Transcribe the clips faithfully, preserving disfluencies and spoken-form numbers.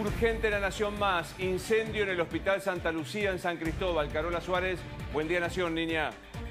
Urgente La Nación Más, incendio en el Hospital Santa Lucía en San Cristóbal. Carola Suárez, buen día Nación, niña.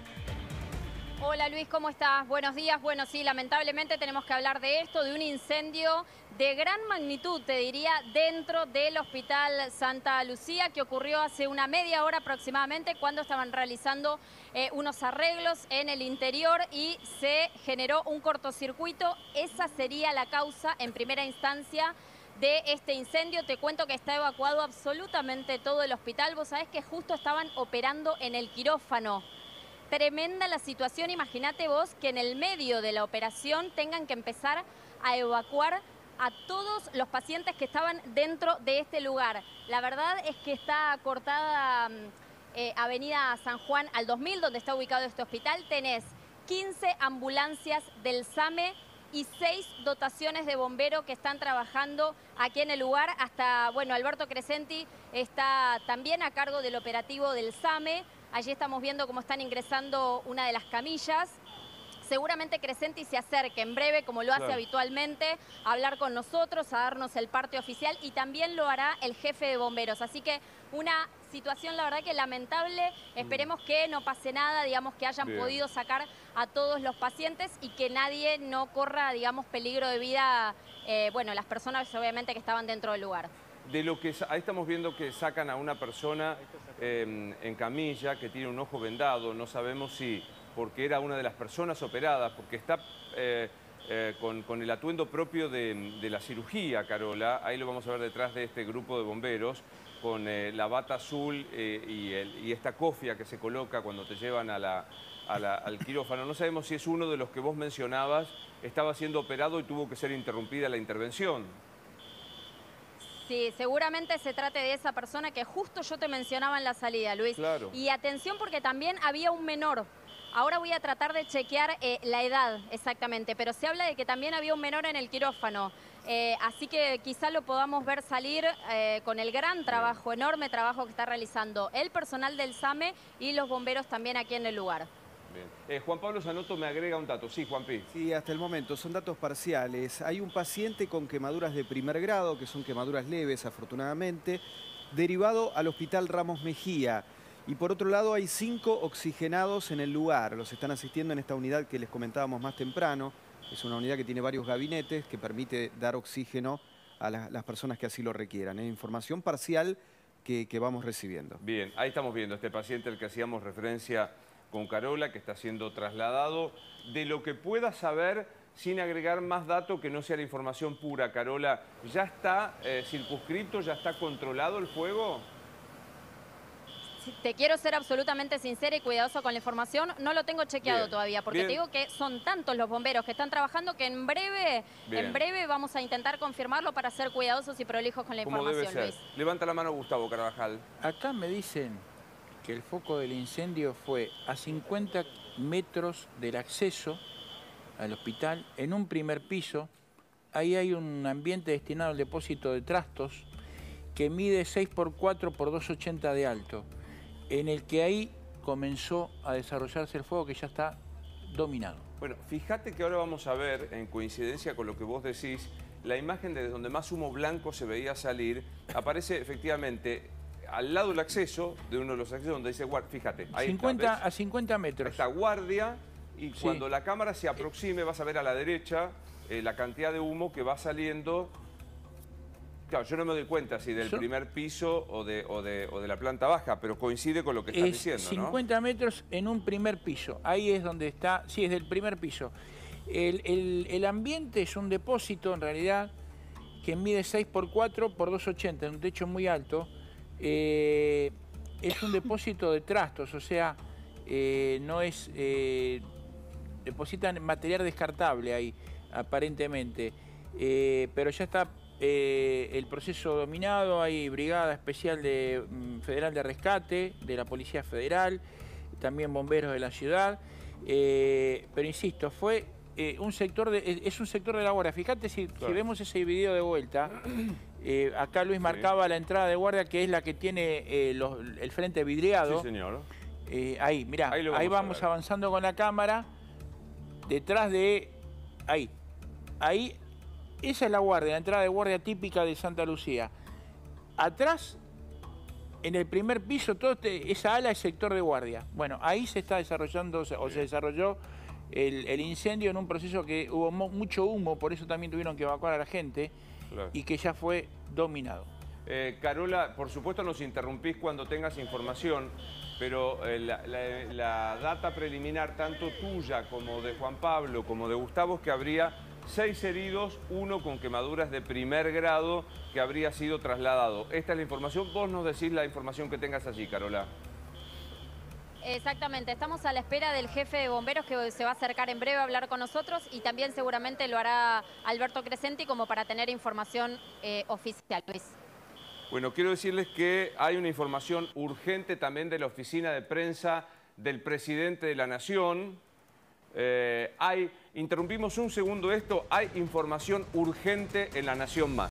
Hola Luis, ¿cómo estás? Buenos días. Bueno, sí, lamentablemente tenemos que hablar de esto, de un incendio de gran magnitud, te diría, dentro del Hospital Santa Lucía, que ocurrió hace una media hora aproximadamente, cuando estaban realizando eh, unos arreglos en el interior y se generó un cortocircuito. Esa sería la causa, en primera instancia, de este incendio. Te cuento que está evacuado absolutamente todo el hospital. Vos sabés que justo estaban operando en el quirófano. Tremenda la situación. Imagínate vos que en el medio de la operación tengan que empezar a evacuar a todos los pacientes que estaban dentro de este lugar. La verdad es que está cortada eh, Avenida San Juan al dos mil, donde está ubicado este hospital. Tenés quince ambulancias del SAME y seis dotaciones de bomberos que están trabajando aquí en el lugar. Hasta, bueno, Alberto Crescenti está también a cargo del operativo del SAME. Allí estamos viendo cómo están ingresando una de las camillas. Seguramente Crescenti se acerque en breve, como lo hace claro. habitualmente, a hablar con nosotros, a darnos el parte oficial, y también lo hará el jefe de bomberos. Así que una situación, la verdad, que lamentable. Esperemos que no pase nada, digamos, que hayan Bien. podido sacar a todos los pacientes y que nadie no corra, digamos, peligro de vida, eh, bueno, las personas obviamente que estaban dentro del lugar. De lo que ahí estamos viendo que sacan a una persona eh, en camilla que tiene un ojo vendado. No sabemos si porque era una de las personas operadas, porque está eh, eh, con, con el atuendo propio de, de la cirugía, Carola. Ahí lo vamos a ver detrás de este grupo de bomberos, con eh, la bata azul eh, y, el, y esta cofia que se coloca cuando te llevan a la, a la, al quirófano. No sabemos si es uno de los que vos mencionabas, estaba siendo operado y tuvo que ser interrumpida la intervención. Sí, seguramente se trate de esa persona que justo yo te mencionaba en la salida, Luis. Claro. Y atención, porque también había un menor. Ahora voy a tratar de chequear eh, la edad exactamente, pero se habla de que también había un menor en el quirófano. Eh, así que quizá lo podamos ver salir eh, con el gran trabajo, enorme trabajo que está realizando el personal del SAME y los bomberos también aquí en el lugar. Bien. Eh, Juan Pablo Zanotto me agrega un dato. Sí, Juanpi. Sí, hasta el momento son datos parciales. Hay un paciente con quemaduras de primer grado, que son quemaduras leves, afortunadamente, derivado al Hospital Ramos Mejía. Y por otro lado hay cinco oxigenados en el lugar. Los están asistiendo en esta unidad que les comentábamos más temprano. Es una unidad que tiene varios gabinetes que permite dar oxígeno a la, las personas que así lo requieran. Es información parcial que, que vamos recibiendo. Bien, ahí estamos viendo este paciente al que hacíamos referencia con Carola, que está siendo trasladado. De lo que pueda saber, sin agregar más datos que no sea la información pura, Carola, ¿ya está eh, circunscrito, ya está controlado el fuego? Te quiero ser absolutamente sincera y cuidadoso con la información. No lo tengo chequeado Bien. todavía, porque Bien. te digo que son tantos los bomberos que están trabajando que en breve, en breve vamos a intentar confirmarlo para ser cuidadosos y prolijos con la Como información, debe ser. Luis. Levanta la mano Gustavo Carvajal. Acá me dicen que el foco del incendio fue a cincuenta metros del acceso al hospital, en un primer piso. Ahí hay un ambiente destinado al depósito de trastos que mide seis por cuatro por dos ochenta de alto, en el que ahí comenzó a desarrollarse el fuego que ya está dominado. Bueno, fíjate que ahora vamos a ver, en coincidencia con lo que vos decís, la imagen de donde más humo blanco se veía salir. Aparece efectivamente al lado del acceso, de uno de los accesos donde dice guardia, fíjate, ahí cincuenta, está, a cincuenta metros. Está guardia y sí. cuando la cámara se aproxime vas a ver a la derecha eh, la cantidad de humo que va saliendo. Claro, yo no me doy cuenta si del Son... primer piso o de, o, de, o de la planta baja, pero coincide con lo que estás es diciendo, cincuenta ¿no? metros en un primer piso, ahí es donde está, sí, es del primer piso. El, el, el ambiente es un depósito, en realidad, que mide seis por cuatro por dos ochenta, en un techo muy alto. Eh, es un depósito de trastos, o sea, eh, no es... Eh, depositan material descartable ahí, aparentemente. Eh, pero ya está eh, el proceso dominado, hay brigada especial de, mm, federal de rescate, de la Policía Federal, también bomberos de la ciudad. Eh, pero insisto, fue eh, un sector de, es un sector de la guardia. Fíjate si, claro. si vemos ese video de vuelta. Eh, acá Luis marcaba sí. la entrada de guardia, que es la que tiene eh, los, el frente vidriado. Sí, señor. Eh, ahí, mirá, ahí, vamos, ahí vamos avanzando con la cámara. Detrás de... Ahí. Ahí, esa es la guardia, la entrada de guardia típica de Santa Lucía. atrás, en el primer piso, toda este, esa ala es sector de guardia. Bueno, ahí se está desarrollando, o se desarrolló el, el incendio en un proceso que hubo mucho humo, por eso también tuvieron que evacuar a la gente, claro, y que ya fue dominado. Eh, Carola, por supuesto nos interrumpís cuando tengas información, pero eh, la, la, la data preliminar, tanto tuya como de Juan Pablo, como de Gustavo, es que habría seis heridos, uno con quemaduras de primer grado que habría sido trasladado. Esta es la información. Vos nos decís la información que tengas allí, Carola. Exactamente, estamos a la espera del jefe de bomberos que se va a acercar en breve a hablar con nosotros y también seguramente lo hará Alberto Crescenti como para tener información eh, oficial, Luis. Bueno, quiero decirles que hay una información urgente también de la oficina de prensa del presidente de la Nación. Eh, hay, interrumpimos un segundo esto, hay información urgente en La Nación Más.